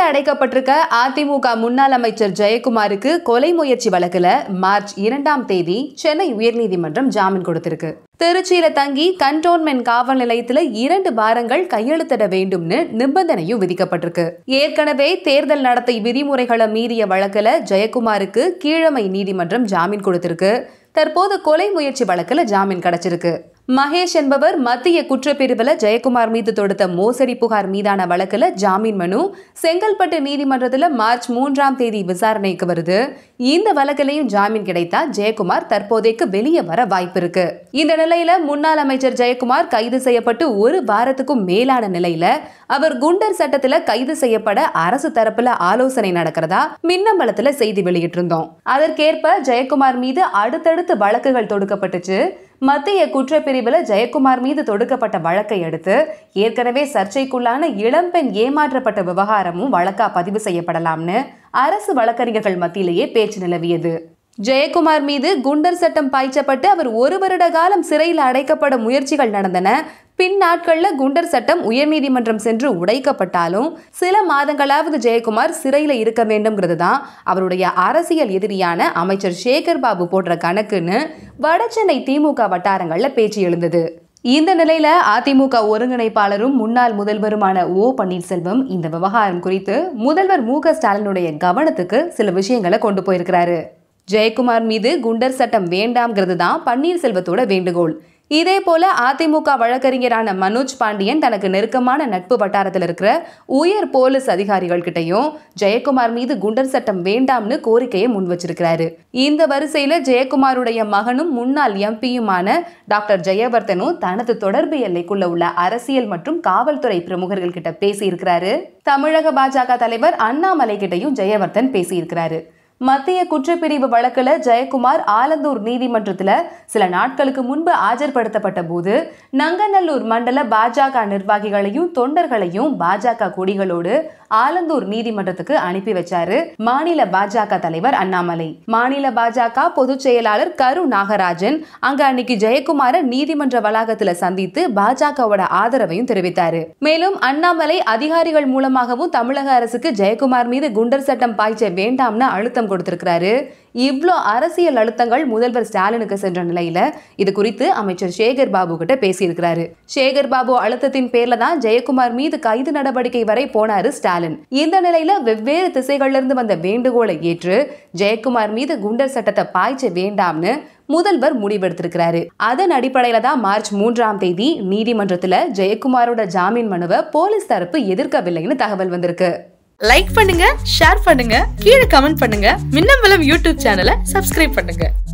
அடைக்கப்பட்டிருக்க அதிமுக முன்னாள் அமைச்சர் ஜெயக்குமாருக்கு கொலை முயற்சி வழக்குல மார்ச் 2ஆம் தேதி சென்னை உயர்நீதிமன்றம் ஜாமீன் கொடுத்திருக்கு. திருச்சியில தங்கி கண்டோன்மென்ட் காவல் நிலையத்துல 2 வாரங்கள் கையெழுத்திட வேண்டும்னு நிபந்தனையும் விதிக்கப்பட்டிருக்கு. ஏற்கனவே தேர்தல் நடத்தை விதிமுறைகளை மீறிய வழக்குல ஜெயக்குமாருக்கு கீழமை நீதிமன்றம் ஜாமீன் கொடுத்திருக்கு. தற்போது கொலை முயற்சி வழக்குல ஜாமீன் கிடைச்சிருக்கு. மகேஷ் என்பவர் மத்திய குற்றப்பிரிவுல ஜெயக்குமார் மீது தொடுத்த மோசடி புகார் மீதான வழக்குல ஜாமீன் மனு செங்கல்பட்டு நீதிமன்றத்துல மார்ச் 3ஆம் தேதி விசாரணைக்கு வருது. இந்த வழக்கிலையும் ஜாமீன் கிடைத்தா ஜெயக்குமார் தற்போதைக்கு வெளியே வர வாய்ப்பு இருக்கு. இந்த நிலையில முன்னாள் அமைச்சர் ஜெயக்குமார் கைது செய்யப்பட்டு 1 வாரத்துக்கும் மேலான நிலையில அவர் குண்டர் சட்டத்துல கைது செய்யப்பட அரசு தரப்புல ஆலோசனை நடக்கிறதா மின்னம்பலத்துல செய்தி வெளியிட்டிருந்தோம். அதற்கேற்ப ஜெயக்குமார் மீது அடுத்தடுத்து வழக்குகள் தொடுக்கப்பட்டுச்சு. மத்திய குற்றப்பிரிவுல ஜெயக்குமார் மீது தொடுக்கப்பட்ட வழக்கை அடுத்து ஏற்கனவே சர்ச்சைக்குள்ளான இளம்பெண் ஏமாற்றப்பட்ட விவகாரமும் வழக்கா பதிவு செய்யப்படலாம்னு அரசு வழக்கறிஞர்கள் மத்தியிலேயே பேச்சு நிலவியது. ஜெயக்குமார் மீது குண்டர் சட்டம் பாய்ச்சப்பட்டு அவர் 1 வருட காலம் சிறையில் அடைக்கப்பட முயற்சிகள் நடந்தன. பின் நாட்கள்ல குண்டர் சட்டம் உயர்நீதிமன்றம் சென்று உடைக்கப்பட்டாலும் சில மாதங்களாவது ஜெயக்குமார் சிறையில இருக்க வேண்டும்ங்கிறது தான் அவருடைய அரசியல் எதிரியான அமைச்சர் சேகர் பாபு போன்ற கணக்குன்னு வடசென்னை திமுக வட்டாரங்கள்ல பேச்சு எழுந்தது. இந்த நிலையில அதிமுக ஒருங்கிணைப்பாளரும் முன்னாள் முதல்வருமான ஓ பன்னீர்செல்வம் இந்த விவகாரம் குறித்து முதல்வர் மு.க. ஸ்டாலினுடைய கவனத்துக்கு சில விஷயங்களை கொண்டு போயிருக்கிறாரு. ஜெயக்குமார் மீது குண்டர் சட்டம் வேண்டாம்ங்கிறது தான் பன்னீர்செல்வத்தோட வேண்டுகோள். இதே போல அதிமுக வழக்கறிஞரான மனோஜ் பாண்டியன் தனக்கு நெருக்கமான நட்பு வட்டாரத்தில் இருக்கிற உயர் போலீஸ் அதிகாரிகள் கிட்டையும் ஜெயக்குமார் மீது குண்டர் சட்டம் வேண்டாம்னு கோரிக்கையை முன் வச்சிருக்கிறாரு. இந்த வரிசையில ஜெயக்குமாருடைய மகனும் முன்னாள் எம்பியுமான டாக்டர் ஜெயவர்தனும் தனது தொடர்பு எல்லைக்குள்ள உள்ள அரசியல் மற்றும் காவல்துறை பிரமுகர்கள் கிட்ட பேசியிருக்கிறாரு. தமிழக பாஜக தலைவர் அண்ணாமலை கிட்டையும் ஜெயவர்தன் பேசியிருக்கிறாரு. மத்திய குற்றப்பிரிவு வழக்குல ஜெயக்குமார் ஆலந்தூர் நீதிமன்றத்துல சில நாட்களுக்கு முன்பு ஆஜர்படுத்தப்பட்ட போது நங்கநல்லூர் மண்டல பாஜக நிர்வாகிகளையும் தொண்டர்களையும் பாஜக கொடிகளோடு ஆலந்தூர் நீதிமன்றத்துக்கு அனுப்பி வச்சாரு மாநில பாஜக தலைவர் அண்ணாமலை. மாநில பாஜக பொதுச் செயலாளர் கரு நாகராஜன் அங்க அன்னைக்கு ஜெயக்குமார நீதிமன்ற வளாகத்துல சந்தித்து பாஜகவோட ஆதரவையும் தெரிவித்தாரு. மேலும் அண்ணாமலை அதிகாரிகள் மூலமாகவும் தமிழக அரசுக்கு ஜெயக்குமார் மீது குண்டர் சட்டம் பாய்ச்ச வேண்டாம்னு அழுத்தம் கொடுத்திருக்கிறாரு. இவ்ளோ அரசியல் அழுத்தங்கள் முதல்வர் ஸ்டாலினுக்கு சென்ற நிலையில இது குறித்து அமைச்சர் சேகர் பாபு கிட்ட பேசியிருக்கிறாரு. சேகர் பாபு அழுத்தத்தின் பேர்ல தான் ஜெயக்குமார் மீது கைது நடவடிக்கை வரை போனாரு ஸ்டாலின். இந்த நிலையில வெவ்வேறு திசைகள்ல இருந்து வந்த வேண்டுகோளை ஏற்று ஜெயக்குமார் மீது குண்டர் சட்டத்தை பாய்ச்ச வேண்டாம்னு முதல்வர் முடிவெடுத்திருக்கிறாரு. அதன் அடிப்படையில தான் மார்ச் 3ஆம் தேதி நீதிமன்றத்துல ஜெயக்குமாரோட ஜாமீன் மனுவை போலீஸ் தரப்பு எதிர்க்கவில்லைன்னு தகவல் வந்திருக்கு. லைக் பண்ணுங்க, ஷேர் பண்ணுங்க, கீழே கமெண்ட் பண்ணுங்க. மின்னம்பலம் யூடியூப் சேனலை சப்ஸ்கிரைப் பண்ணுங்க.